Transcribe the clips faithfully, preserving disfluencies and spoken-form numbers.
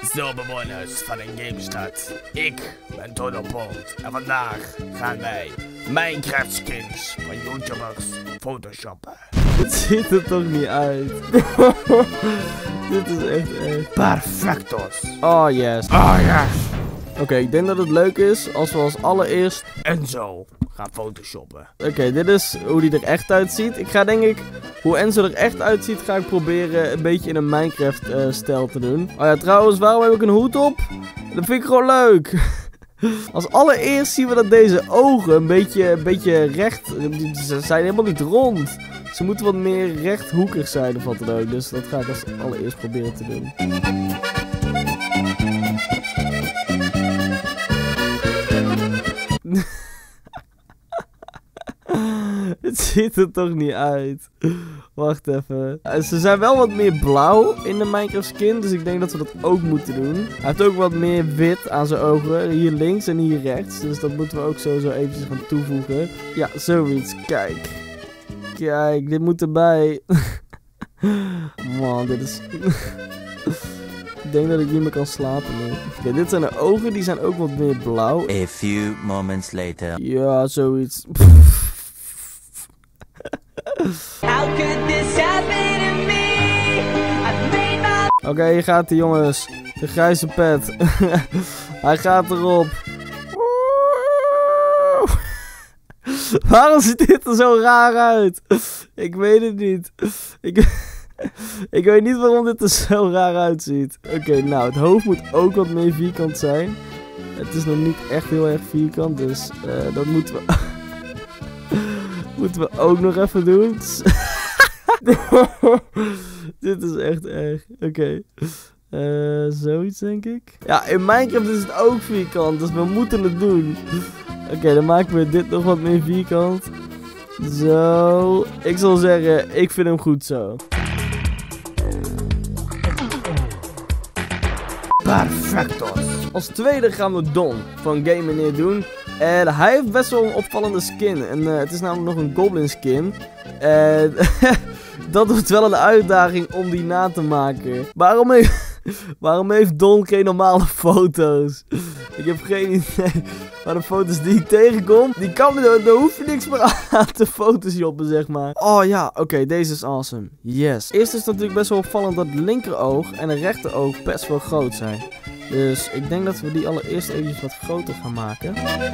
Zo bewoners van een GameStad. Ik ben Todopont en vandaag gaan wij Minecraft skins van YouTubers photoshoppen. Het ziet er toch niet uit. Dit is echt echt. Perfectos. Oh yes. Oh yes. Oké, okay, ik denk dat het leuk is als we als allereerst Enzo gaan photoshoppen. Oké, okay, dit is hoe die er echt uitziet. Ik ga denk ik, hoe Enzo er echt uitziet, ga ik proberen een beetje in een Minecraft uh, stijl te doen. Oh ja, trouwens, waarom heb ik een hoed op? Dat vind ik gewoon leuk. Als allereerst zien we dat deze ogen een beetje, een beetje recht, ze zijn helemaal niet rond. Ze moeten wat meer rechthoekig zijn of wat dan ook. Dus dat ga ik als allereerst proberen te doen. Het ziet er toch niet uit. Wacht even. Ze zijn wel wat meer blauw in de Minecraft skin. Dus ik denk dat we dat ook moeten doen. Hij heeft ook wat meer wit aan zijn ogen. Hier links en hier rechts. Dus dat moeten we ook sowieso eventjes gaan toevoegen. Ja, zoiets. Kijk. Kijk, dit moet erbij. Man, dit is... Ik denk dat ik niet meer kan slapen nu. Oké, okay, dit zijn de ogen. Die zijn ook wat meer blauw. A few moments later. Ja, zoiets. Oké, okay, hier gaat hij, jongens. De grijze pet. Hij gaat erop. Waarom ziet dit er zo raar uit? Ik weet het niet. Ik... Ik weet niet waarom dit er zo raar uitziet. Oké, okay, nou, het hoofd moet ook wat meer vierkant zijn. Het is nog niet echt heel erg vierkant, dus uh, dat moeten we... moeten we ook nog even doen. Dit is echt erg. Oké. Okay. Uh, zoiets, denk ik. Ja, in Minecraft is het ook vierkant, dus we moeten het doen. Oké, okay, dan maken we dit nog wat meer vierkant. Zo. Ik zal zeggen, ik vind hem goed zo. Perfectos. Als tweede gaan we Don van Game Meneer doen. En hij heeft best wel een opvallende skin. En uh, het is namelijk nog een goblin skin. En dat wordt wel een uitdaging om die na te maken. Waarom heeft, waarom heeft Don geen normale foto's? Ik heb geen idee. Maar de foto's die ik tegenkom, die kan er, daar hoef je niks meer aan te photoshoppen, zeg maar. Oh ja, oké, okay, deze is awesome. Yes. Eerst is het natuurlijk best wel opvallend dat het linkeroog en het rechteroog best wel groot zijn. Dus ik denk dat we die allereerst eventjes wat groter gaan maken.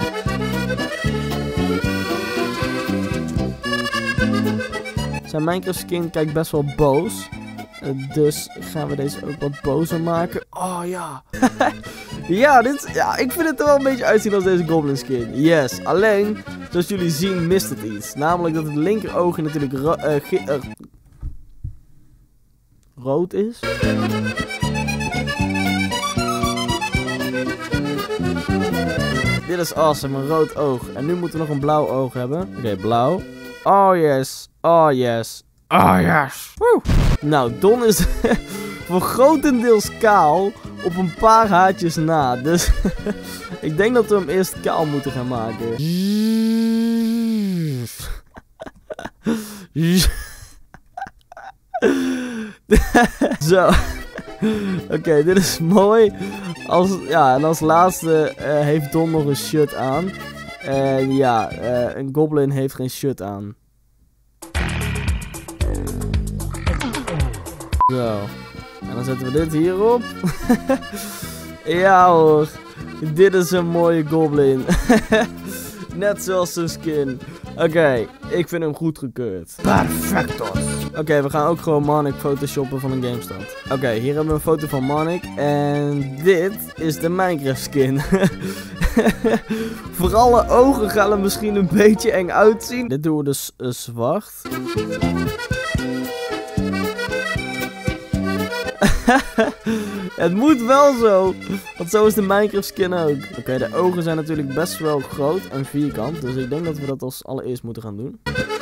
Zijn Minecraft skin kijkt best wel boos. Uh, dus gaan we deze ook wat bozer maken. Oh ja. Ja, dit, ja, ik vind het er wel een beetje uitzien als deze goblin skin. Yes, alleen, zoals jullie zien mist het iets. Namelijk dat het linkeroog natuurlijk ro uh, uh, rood is. Dit is awesome, een rood oog. En nu moeten we nog een blauw oog hebben. Oké, okay, blauw. Oh yes, oh yes, oh yes. Woe. Nou, Don is voor grotendeels kaal op een paar haartjes na. Dus ik denk dat we hem eerst kaal moeten gaan maken. Zo. Oké, okay, dit is mooi. Als, ja, en als laatste uh, heeft Don nog een shirt aan. En ja, uh, een goblin heeft geen shirt aan. Zo. En dan zetten we dit hierop. Ja hoor. Dit is een mooie goblin. Net zoals zijn skin. Oké, okay, ik vind hem goedgekeurd. Perfectos. Oké, okay, we gaan ook gewoon Manik photoshoppen van een GameStad. Oké, okay, hier hebben we een foto van Manik. En dit is de Minecraft skin. Voor alle ogen gaan er misschien een beetje eng uitzien. Dit doen we dus uh, zwart. Het moet wel zo. Want zo is de Minecraft skin ook. Oké, okay, de ogen zijn natuurlijk best wel groot en vierkant. Dus ik denk dat we dat als allereerst moeten gaan doen.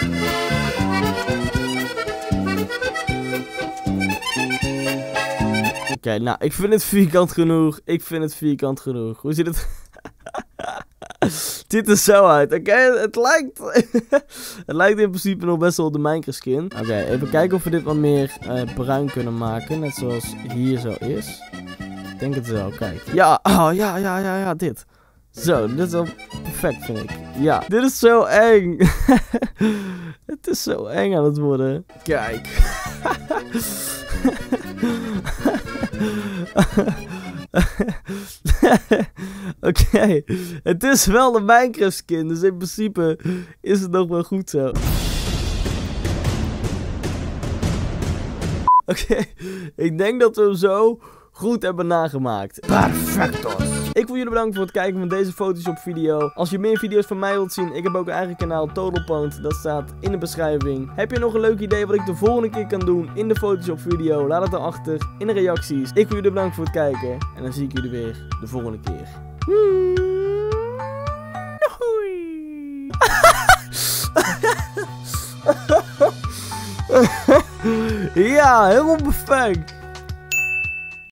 Oké, okay, nou, ik vind het vierkant genoeg. Ik vind het vierkant genoeg. Hoe ziet het? Het ziet er zo uit. Oké, okay, het lijkt... het lijkt in principe nog best wel op de Minecraft skin. Oké, okay, even kijken of we dit wat meer uh, bruin kunnen maken. Net zoals hier zo is. denk het wel. Kijk. Ja, oh, ja, ja, ja, ja, dit. Zo, dit is wel perfect, vind ik. Ja, dit is zo eng. Het is zo eng aan het worden. Kijk. Oké, okay. Het is wel de Minecraft skin, dus in principe is het nog wel goed zo. Oké, okay. Ik denk dat we hem zo goed hebben nagemaakt. Perfectos. Ik wil jullie bedanken voor het kijken van deze Photoshop video. Als je meer video's van mij wilt zien, ik heb ook een eigen kanaal, Total Pwned. Dat staat in de beschrijving. Heb je nog een leuk idee wat ik de volgende keer kan doen in de Photoshop video? Laat het dan achter in de reacties. Ik wil jullie bedanken voor het kijken. En dan zie ik jullie weer de volgende keer. Ja, helemaal perfect.